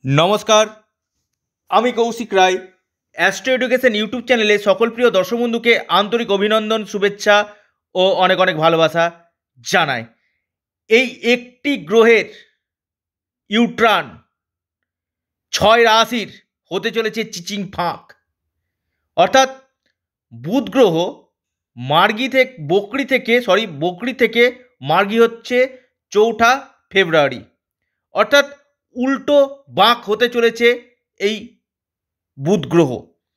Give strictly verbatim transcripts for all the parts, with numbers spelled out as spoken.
নমস্কার, আমি Koushik Roy. Astro education YouTube চ্যানেলে সকল প্রিয় দর্শক বন্ধুকে আন্তরিক অভিনন্দন, শুভেচ্ছা ও অনেক অনেক ভালোবাসা জানাই। এই একটি গ্রহের ইউট্রান ছয় রাশির হতে চলেছে চিচিং ফাঁক। অর্থাৎ বুধ গ্রহ মার্গী থেকে বকরি থেকে সরি বকরি থেকে মার্গী হচ্ছে চৌঠা ফেব্রুয়ারি। অর্থাৎ উল্টো বাঁক হতে চলেছে এই বুধ গ্রহ।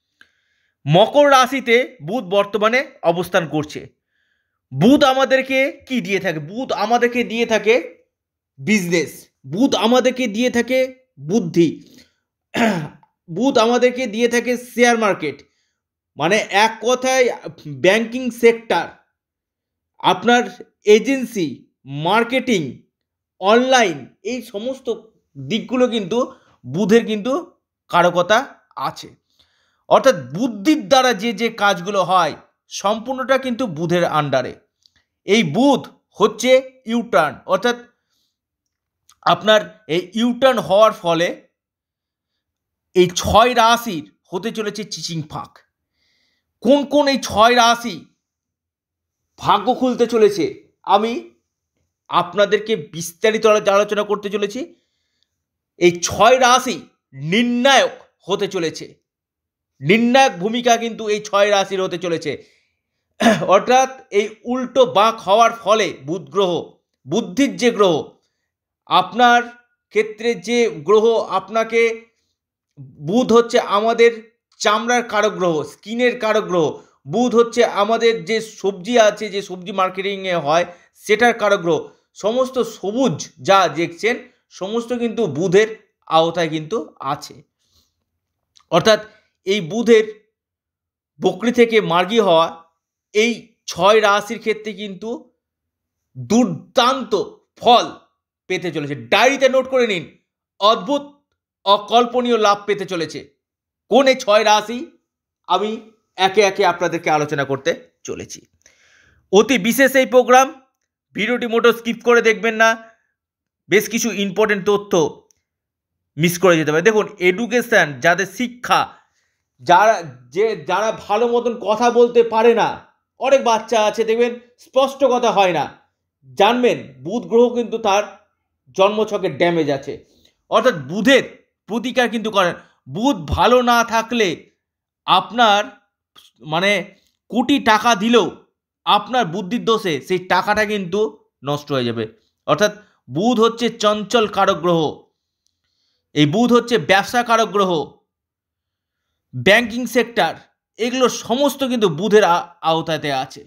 মকর রাশিতে বুধ বর্তমানে অবস্থান করছে। বুধ আমাদেরকে কি দিয়ে থাকে? বুধ আমাদেরকে দিয়ে থাকে বিজনেস, বুধ আমাদেরকে দিয়ে থাকে বুদ্ধি, বুধ আমাদেরকে দিয়ে থাকে শেয়ার মার্কেট, মানে এক কথায় ব্যাংকিং সেক্টর, আপনার এজেন্সি, মার্কেটিং, অনলাইন, এই সমস্ত দিকগুলো কিন্তু বুধের কিন্তু কারকতা আছে। অর্থাৎ বুদ্ধির দ্বারা যে যে কাজগুলো হয় সম্পূর্ণটা কিন্তু বুধের আন্ডারে। এই বুধ হচ্ছে ইউটার্ন, অর্থাৎ আপনার এই ইউটার্ন হওয়ার ফলে এই ছয় রাশির হতে চলেছে চিচিং ফাঁক। কোন কোন এই ছয় রাশি ভাগ্য খুলতে চলেছে আমি আপনাদেরকে বিস্তারিত আলোচনা করতে চলেছি। এই ছয় রাশি নির্ণায়ক হতে চলেছে, নির্ণায়ক ভূমিকা কিন্তু এই ছয় রাশির হতে চলেছে। অর্থাৎ এই উল্টো বাঁক হওয়ার ফলে বুধ গ্রহ, বুদ্ধির যে গ্রহ, আপনার ক্ষেত্রে যে গ্রহ আপনাকে, বুধ হচ্ছে আমাদের চামড়ার কারক গ্রহ, স্কিনের কারক গ্রহ। বুধ হচ্ছে আমাদের যে সবজি আছে, যে সবজি মার্কেটিংয়ে হয় সেটার কারক গ্রহ। সমস্ত সবুজ যা দেখছেন সমস্ত কিন্তু বুধের আওতায় কিন্তু আছে। অর্থাৎ এই বুধের বকরি থেকে মার্গী হওয়া এই ছয় রাশির ক্ষেত্রে কিন্তু দুর্দান্ত ফল পেতে চলেছে। ডায়েরিতে নোট করে নিন, অদ্ভুত অকল্পনীয় লাভ পেতে চলেছে। কোন এই ছয় রাশি আমি একে একে আপনাদেরকে আলোচনা করতে চলেছি। অতি বিশেষ এই প্রোগ্রাম, ভিডিওটি মোটো স্কিপ করে দেখবেন না, বেশ কিছু ইম্পর্টেন্ট তথ্য মিস করে যেতে পারে। দেখুন, এডুকেশান, যাদের শিক্ষা, যারা যে যারা ভালো মতন কথা বলতে পারে না, অনেক বাচ্চা আছে দেখবেন স্পষ্ট কথা হয় না, জানবেন বুধ গ্রহ কিন্তু তার জন্মছকের ড্যামেজ আছে। অর্থাৎ বুধের প্রতিকার কিন্তু করেন। বুধ ভালো না থাকলে আপনার মানে কোটি টাকা দিলেও আপনার বুদ্ধির দোষে সেই টাকাটা কিন্তু নষ্ট হয়ে যাবে। অর্থাৎ বুধ হচ্ছে চঞ্চল কারক গ্রহ, এই বুধ হচ্ছে ব্যবসা কারক গ্রহ, ব্যাংকিং সেক্টর, এগুলো সমস্ত কিন্তু বুধের আওতাতে আছে।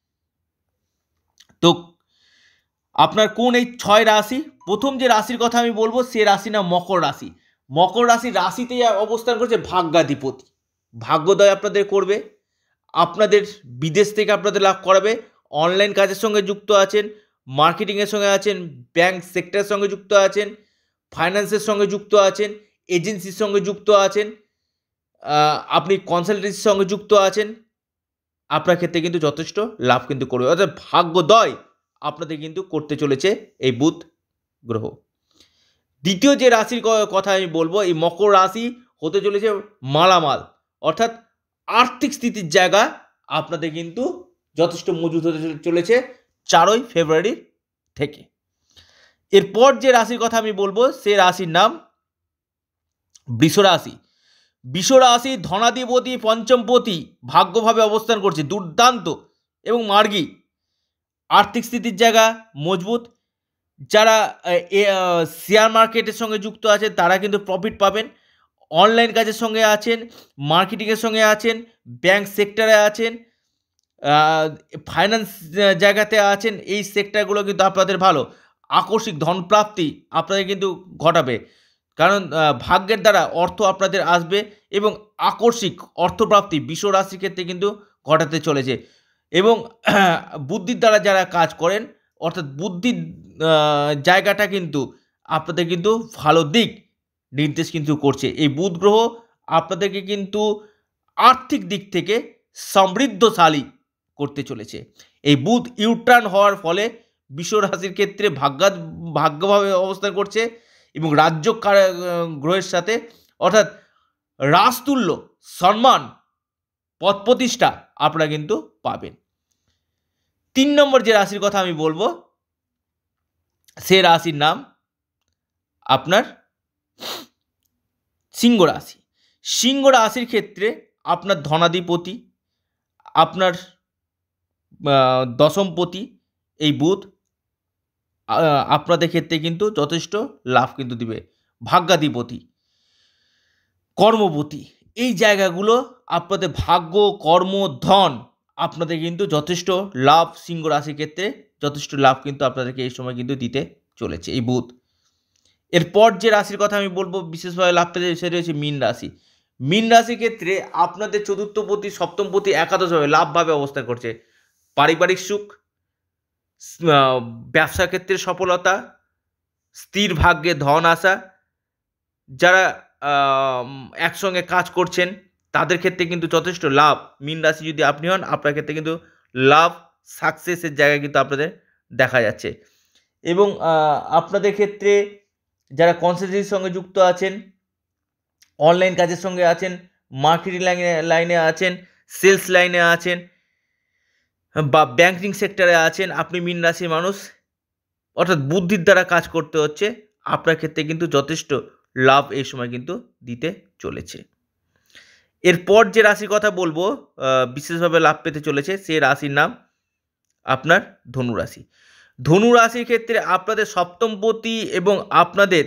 তো আপনার কোন এই ছয় রাশি? প্রথম যে রাশির কথা আমি বলবো সে রাশি না মকর রাশি। মকর রাশি রাশিতে অবস্থান করছে ভাগ্যাধিপতি। ভাগ্যোদয় আপনাদের করবে, আপনাদের বিদেশ থেকে আপনাদের লাভ করাবে, অনলাইন কাজের সঙ্গে যুক্ত আছেন, মার্কেটিংয়ের সঙ্গে আছেন, ব্যাংক সেক্টরের সঙ্গে যুক্ত আছেন, ফাইন্যান্সের সঙ্গে যুক্ত আছেন, এজেন্সির সঙ্গে যুক্ত আছেন, আপনি কনসালটেন্সির সঙ্গে যুক্ত আছেন, আপনার ক্ষেত্রে কিন্তু যথেষ্ট লাভ কিন্তু করবে। অর্থাৎ ভাগ্যোদয় আপনাদের কিন্তু করতে চলেছে এই বুধ গ্রহ। দ্বিতীয় যে রাশির কথা আমি বলবো, এই মকর রাশি হতে চলেছে মালামাল, অর্থাৎ আর্থিক স্থিতির জায়গা আপনাদের কিন্তু যথেষ্ট মজবুত হতে চলেছে চারই ফেব্রুয়ারি থেকে। এরপর যে রাশির কথা আমি বলবো সে রাশির নাম বৃষ রাশি। বৃষ রাশি ধনাধিপতি পঞ্চমপতি ভাগ্যভাবে অবস্থান করছে, দুর্দান্ত এবং মার্গী। আর্থিক স্থিতির জায়গা মজবুত। যারা শেয়ার মার্কেটের সঙ্গে যুক্ত আছেন তারা কিন্তু প্রফিট পাবেন, অনলাইন কাজের সঙ্গে আছেন, মার্কেটিংয়ের সঙ্গে আছেন, ব্যাংক সেক্টরে আছেন, ফাইন্যান্স জায়গাতে আছেন, এই সেক্টরগুলো কিন্তু আপনাদের ভালো। আকস্মিক ধনপ্রাপ্তি আপনাদের কিন্তু ঘটাবে, কারণ ভাগ্যের দ্বারা অর্থ আপনাদের আসবে এবং আকস্মিক অর্থপ্রাপ্তি বৃষ রাশির ক্ষেত্রে কিন্তু ঘটাতে চলেছে। এবং বুদ্ধির দ্বারা যারা কাজ করেন, অর্থাৎ বুদ্ধির জায়গাটা কিন্তু আপনাদের কিন্তু ভালো দিক নির্দেশ কিন্তু করছে। এই বুধ গ্রহ আপনাদেরকে কিন্তু আর্থিক দিক থেকে সমৃদ্ধশালী করতে চলেছে। এই বুধ ইউটার্ন হওয়ার ফলে বৃষ রাশির ক্ষেত্রে ভাগ্য ভাগ্যভাবে অবস্থান করছে এবং রাজ্য গ্রহের সাথে, অর্থাৎ রাজতুল্য সম্মান, পদ প্রতিষ্ঠা আপনারা কিন্তু পাবেন। তিন নম্বর যে রাশির কথা আমি বলবো সে রাশির নাম আপনার সিংহ রাশি। সিংহ রাশির ক্ষেত্রে আপনার ধনাধিপতি, আপনার দশমপতি এই বুধ আপনাদের ক্ষেত্রে কিন্তু যথেষ্ট লাভ কিন্তু দিবে। ভাগ্যাধিপতি, কর্মপতি, এই জায়গাগুলো আপনাদের ভাগ্য, কর্ম, ধন আপনাদের কিন্তু যথেষ্ট লাভ, সিংহ রাশির ক্ষেত্রে যথেষ্ট লাভ কিন্তু আপনাদেরকে এই সময় কিন্তু দিতে চলেছে এই বুধ। এরপর যে রাশির কথা আমি বলবো বিশেষভাবে লাভ পেতে, সেটা হচ্ছে মীন রাশি। মীন রাশির ক্ষেত্রে আপনাদের চতুর্থপতি, সপ্তমপতি একাদশভাবে লাভভাবে অবস্থান করছে। পারিবারিক সুখ, ব্যবসা ক্ষেত্রে সফলতা, স্থির ভাগ্যে ধন আসা, যারা একসঙ্গে কাজ করছেন তাদের ক্ষেত্রে কিন্তু যথেষ্ট লাভ। মীন রাশি যদি আপনি হন, আপনার ক্ষেত্রে কিন্তু লাভ, সাকসেসের জায়গা কিন্তু আপনাদের দেখা যাচ্ছে। এবং আপনাদের ক্ষেত্রে যারা কনসালটেন্সির সঙ্গে যুক্ত আছেন, অনলাইন কাজের সঙ্গে আছেন, মার্কেটিং লাইনে লাইনে আছেন, সেলস লাইনে আছেন বা ব্যাংকিং সেক্টরে আছেন, আপনি মীন রাশির মানুষ, অর্থাৎ বুদ্ধির দ্বারা কাজ করতে হচ্ছে, আপনার ক্ষেত্রে কিন্তু যথেষ্ট লাভ এই সময় কিন্তু দিতে চলেছে। এরপর যে রাশির কথা বলবো বিশেষভাবে লাভ পেতে চলেছে সে রাশির নাম আপনার ধনু রাশি। ধনু রাশির ক্ষেত্রে আপনাদের সপ্তমপতি এবং আপনাদের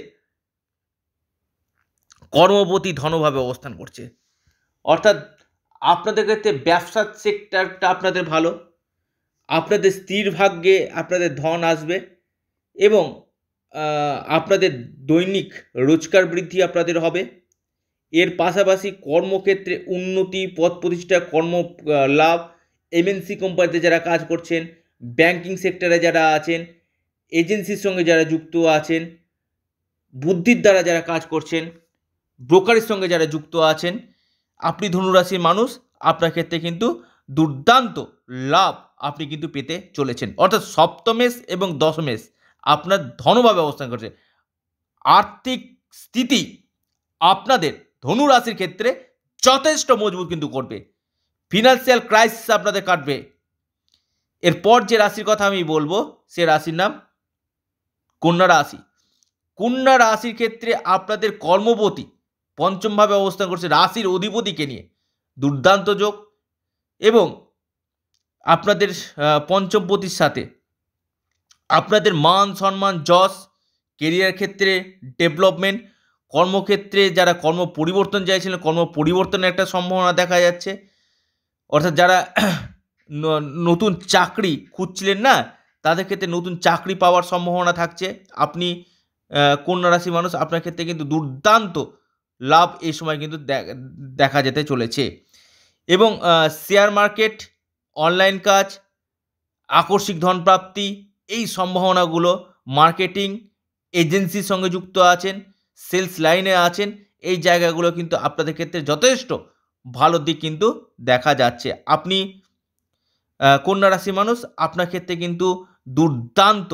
কর্মপতি ধনভাবে অবস্থান করছে, অর্থাৎ আপনাদের ক্ষেত্রে ব্যবসার সেক্টরটা আপনাদের ভালো, আপনাদের স্থির ভাগ্যে আপনাদের ধন আসবে এবং আপনাদের দৈনিক রোজগার বৃদ্ধি আপনাদের হবে। এর পাশাপাশি কর্মক্ষেত্রে উন্নতি, পদ প্রতিষ্ঠা, কর্ম লাভ, এমএনসি কোম্পানিতে যারা কাজ করছেন, ব্যাংকিং সেক্টরে যারা আছেন, এজেন্সির সঙ্গে যারা যুক্ত আছেন, বুদ্ধির দ্বারা যারা কাজ করছেন, ব্রোকারের সঙ্গে যারা যুক্ত আছেন, আপনি ধনুরাশির মানুষ, আপনার ক্ষেত্রে কিন্তু দুর্দান্ত লাভ আপনি কিন্তু পেতে চলেছেন। অর্থাৎ সপ্তমেশ এবং দশমেশ আপনার ধনভাবে অবস্থান করছে। আর্থিক স্থিতি আপনাদের ধনুরাশির ক্ষেত্রে যথেষ্ট মজবুত কিন্তু করবে। ফিনান্সিয়াল ক্রাইসিস আপনাদের কাটবে। এরপর যে রাশির কথা আমি বলবো সে রাশির নাম কন্যা রাশি। কন্যা রাশির ক্ষেত্রে আপনাদের কর্মপতি পঞ্চমভাবে অবস্থান করছে রাশির অধিপতিকে নিয়ে, দুর্দান্ত যোগ এবং আপনাদের পঞ্চমপতির সাথে আপনাদের মান সম্মান, যশ, কেরিয়ার ক্ষেত্রে ডেভেলপমেন্ট, কর্মক্ষেত্রে যারা কর্ম পরিবর্তন চাইছিলেন কর্ম পরিবর্তনের একটা সম্ভাবনা দেখা যাচ্ছে। অর্থাৎ যারা নতুন চাকরি খুঁজছিলেন না, তাদের ক্ষেত্রে নতুন চাকরি পাওয়ার সম্ভাবনা থাকছে। আপনি কন্যা রাশি মানুষ, আপনার ক্ষেত্রে কিন্তু দুর্দান্ত লাভ এই সময় কিন্তু দেখা যেতে চলেছে। এবং শেয়ার মার্কেট, অনলাইন কাজ, আকস্মিক ধনপ্রাপ্তি, এই সম্ভাবনাগুলো, মার্কেটিং এজেন্সির সঙ্গে যুক্ত আছেন, সেলস লাইনে আছেন, এই জায়গাগুলো কিন্তু আপনাদের ক্ষেত্রে যথেষ্ট ভালো দিক কিন্তু দেখা যাচ্ছে। আপনি কন্যা রাশি মানুষ, আপনার ক্ষেত্রে কিন্তু দুর্দান্ত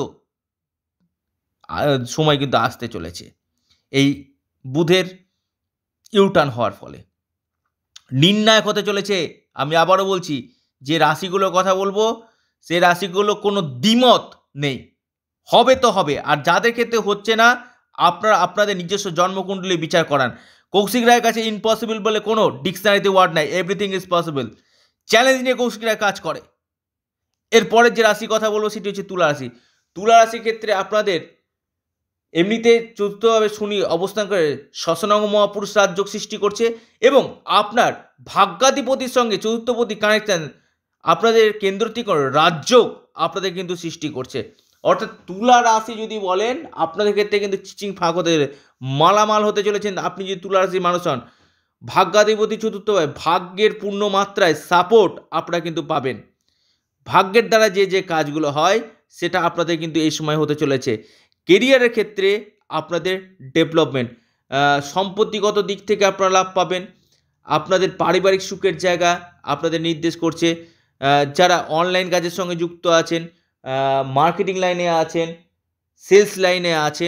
সময় কিন্তু আসতে চলেছে এই বুধের ইউটার্ন হওয়ার ফলে। নির্ণায়ক হতে চলেছে। আমি আবারও বলছি, যে রাশিগুলোর কথা বলবো সে রাশিগুলো কোনো দ্বিমত নেই, হবে তো হবে। আর যাদের ক্ষেত্রে হচ্ছে না, আপনারা আপনাদের নিজস্ব জন্মকুণ্ডলী বিচার করান। কৌশিক রায়ের কাছে ইম্পসিবল বলে কোনো ডিকশনারিতে ওয়ার্ড নাই, এভরিথিং ইজ পসিবল। চ্যালেঞ্জ নিয়ে কৌশিক রায় কাজ করে। এরপরের যে রাশির কথা বলবো সেটি হচ্ছে তুলা রাশি। তুলা রাশির ক্ষেত্রে আপনাদের এমনিতে চতুর্থভাবে শনি অবস্থান করে ষষ্ঠনঙ্গ মহাপুরুষ রাজযোগ সৃষ্টি করছে এবং আপনার ভাগ্যাধিপতির সঙ্গে চতুর্থপতি কানেকশন আপনাদের কেন্দ্র থেকে রাজযোগ আপনাদের কিন্তু সৃষ্টি করছে। অর্থাৎ তুলা রাশি যদি বলেন, আপনাদের ক্ষেত্রে কিন্তু চিচিং ফাঁক হতে চলে, মালামাল হতে চলেছেন। আপনি যদি তুলা রাশির মানুষ হন, ভাগ্যাধিপতি চতুর্থভাবে ভাগ্যের পূর্ণ মাত্রায় সাপোর্ট আপনারা কিন্তু পাবেন। ভাগ্যের দ্বারা যে যে কাজগুলো হয় সেটা আপনাদের কিন্তু এই সময় হতে চলেছে। কেরিয়ারের ক্ষেত্রে আপনাদের ডেভেলপমেন্ট, সম্পত্তিগত দিক থেকে আপনারা লাভ পাবেন। আপনাদের পারিবারিক সুখের জায়গা আপনাদের নির্দেশ করছে। যারা অনলাইন কাজের সঙ্গে যুক্ত আছেন, মার্কেটিং লাইনে আছেন, সেলস লাইনে আছেন,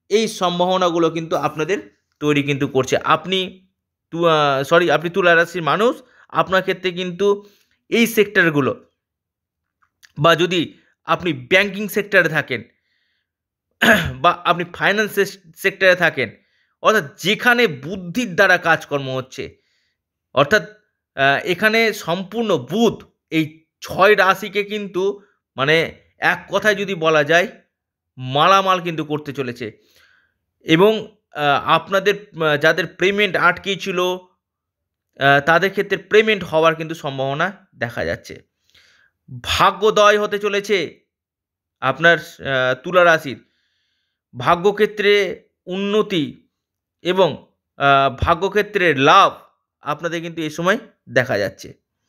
এই সম্ভাবনাগুলো কিন্তু আপনাদের তৈরি কিন্তু করছে। আপনি সরি আপনি তুলা রাশির মানুষ, আপনার ক্ষেত্রে কিন্তু এই সেক্টরগুলো, বা যদি আপনি ব্যাংকিং সেক্টরে থাকেন বা আপনি ফাইন্যান্স সেক্টরে থাকেন, অর্থাৎ যেখানে বুদ্ধির দ্বারা কাজকর্ম হচ্ছে, অর্থাৎ এখানে সম্পূর্ণ বুধ এই ছয় রাশিকে কিন্তু মানে এক কথায় যদি বলা যায় মালামাল কিন্তু করতে চলেছে। এবং আপনাদের যাদের পেমেন্ট আটকে ছিল তাদের ক্ষেত্রে পেমেন্ট হওয়ার কিন্তু সম্ভাবনা দেখা যাচ্ছে। ভাগ্যোদয় হতে চলেছে আপনার তুলা রাশির, ভাগ্যক্ষেত্রে উন্নতি এবং ভাগ্যক্ষেত্রের লাভ আপনাদের কিন্তু এই সময় দেখা যাচ্ছে।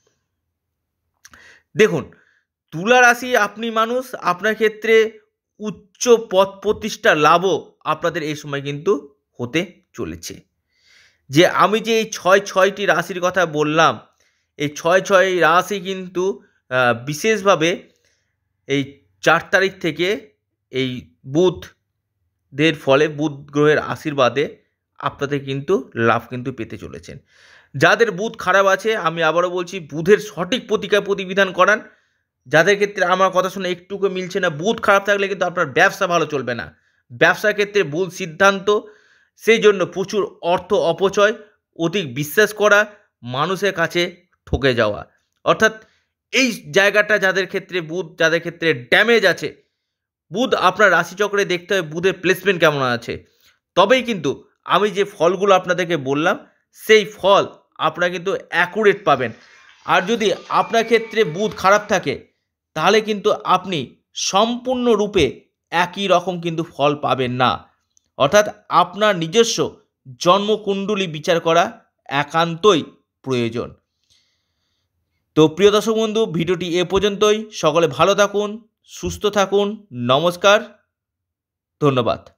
দেখুন, তুলা রাশি আপনি মানুষ, আপনার ক্ষেত্রে উচ্চ পদ প্রতিষ্ঠা লাভও আপনাদের এই সময় কিন্তু হতে চলেছে। যে আমি যে এই ছয় ছয়টি রাশির কথা বললাম, এই ছয় ছয় রাশি কিন্তু বিশেষভাবে এই চার তারিখ থেকে এই বুধদের ফলে, বুধ গ্রহের আশীর্বাদে আপনাদের কিন্তু লাভ কিন্তু পেতে চলেছেন। যাদের বুধ খারাপ আছে, আমি আবারও বলছি, বুধের সঠিক প্রতিকার প্রতিবিধান করান। যাদের ক্ষেত্রে আমার কথা শুনে একটুকু মিলছে না, বুধ খারাপ থাকলে কিন্তু আপনার ব্যবসা ভালো চলবে না। ব্যবসার ক্ষেত্রে ভুল সিদ্ধান্ত, সেই জন্য প্রচুর অর্থ অপচয়, অধিক বিশ্বাস করা, মানুষের কাছে ঠকে যাওয়া, অর্থাৎ এই জায়গাটা যাদের ক্ষেত্রে বুধ, যাদের ক্ষেত্রে ড্যামেজ আছে, বুধ আপনার রাশিচক্রে দেখতে হবে বুধের প্লেসমেন্ট কেমন আছে, তবেই কিন্তু আমি যে ফলগুলো আপনাদেরকে বললাম সেই ফল আপনারা কিন্তু অ্যাকুরেট পাবেন। আর যদি আপনার ক্ষেত্রে বুধ খারাপ থাকে তাহলে কিন্তু আপনি সম্পূর্ণরূপে একই রকম কিন্তু ফল পাবেন না। অর্থাৎ আপনার নিজস্ব জন্মকুণ্ডলী বিচার করা একান্তই প্রয়োজন। তো প্রিয় দর্শক বন্ধু, ভিডিওটি এ পর্যন্তই। সকলে ভালো থাকুন, সুস্থ থাকুন, নমস্কার, ধন্যবাদ।